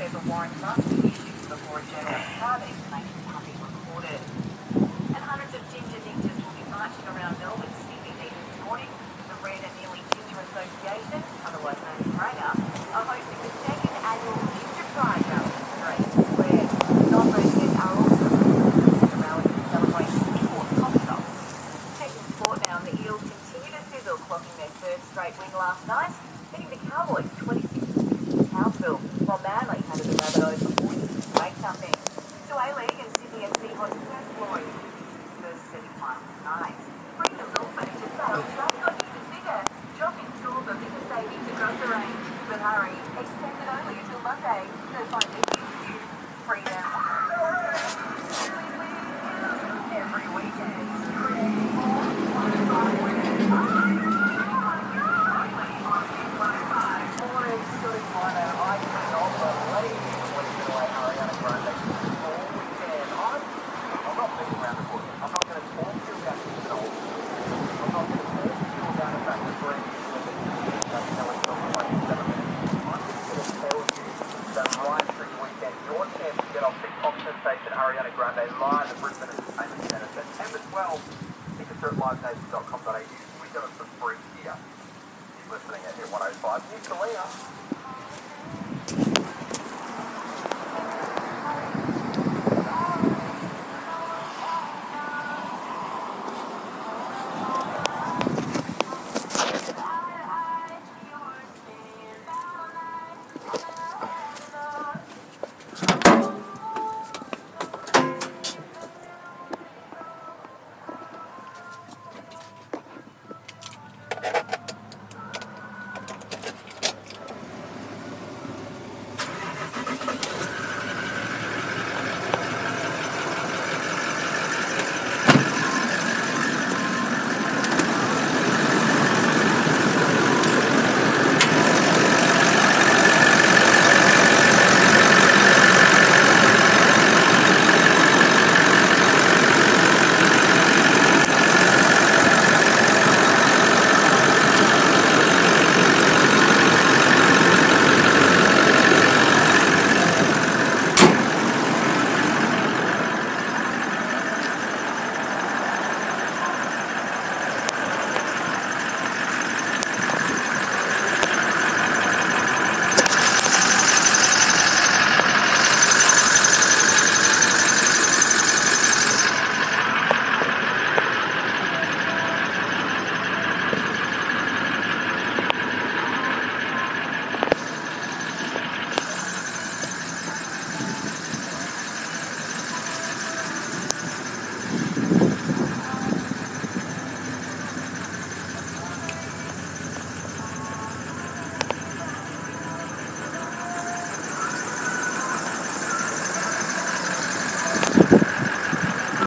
says a warrant must be issued before a general private information can be recorded. And hundreds of ginger ninjas will be marching around Melbourne CBD this morning. The Red and Nearly Ginger Association, otherwise known as RAGA, are hosting the second annual Ginger Pride Rally in Australia Square. Non-residents are also participating in the rally to celebrate sport coffee shops. Taking sport now, the Eels continue to sizzle, clocking their third straight win last night, beating the Cowboys 26-6 in Townsville, while Manly handed the Rabbitohs for 46-8. To A-League and Sydney FC host Perth Glory first semi-final tonight. Freedom Milk Manager sale just got even bigger. Shop in store for bigger savings across the range. But hurry, extended only until Monday. So find the new Freedom every weekend. Ariana Grande live at Brisbane Entertainment Centre September 12th. Tickets are at livenation.com.au. We got it for free here. Keep listening at Hit 105. New Selena.